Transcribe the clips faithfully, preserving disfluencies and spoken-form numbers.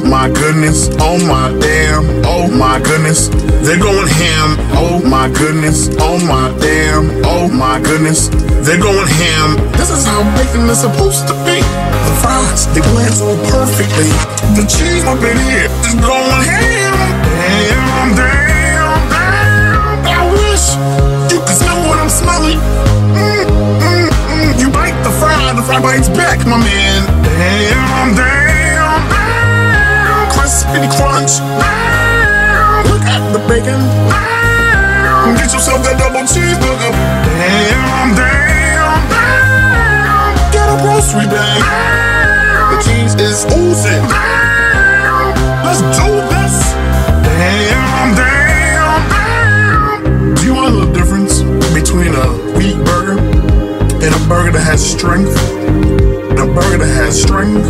my goodness, oh my damn, oh my goodness, they're going ham. Oh my goodness, oh my damn, oh my goodness, they're going ham. This is how bacon is supposed to be. The fries, they blend so perfectly. The cheese up in here is going ham. Damn, damn, damn. I wish you could smell what I'm smelling. Mm, mm, mm. You bite the fry, the fry bites back, my man. Damn, damn, damn. Crispy crunch. Damn. Look at the bacon. Damn. Get yourself that double cheeseburger. Damn, damn, damn. Get a grocery bag. Damn. The cheese is oozing. Damn. Let's do this. Damn, damn, damn. Do you want to know the difference between a wheat burger and a burger that has strength? And a burger that has strength.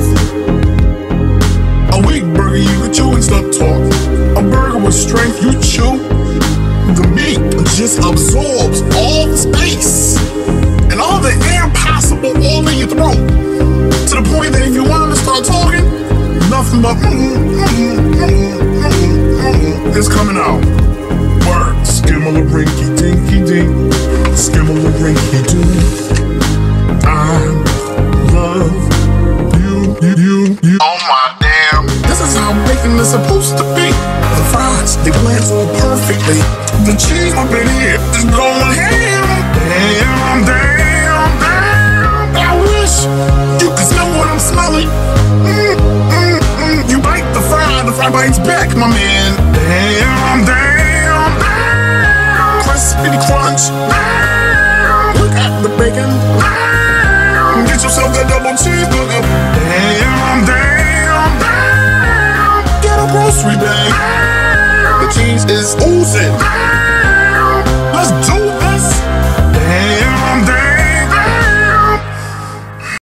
A wheat burger you can chew and stop talking. A burger with strength you chew, the meat just absorbs all the space and all the air possible all in your throat, to the point that if you wanted to start talking, nothing but mm, mm, mm, mm, mm, is coming out. Word, skimmel-a-rinky dinky dink, skimmel-a-rinky dink. I love you, you, you, you. Oh my damn. This is how bacon is supposed to be. The fries, they blend so perfectly. The cheese up in here is going ham. Damn, damn, damn. I wish you could smell what I'm smelling. Mm, mm, mm. You bite the fry, the fry bites back, my man. Damn, damn, damn. Crispy crunch. Damn. Look at the bacon. Damn. Get yourself that double cheeseburger. Damn, damn, damn. Get a grocery bag. Damn. The cheese is oozing. Damn. Let's do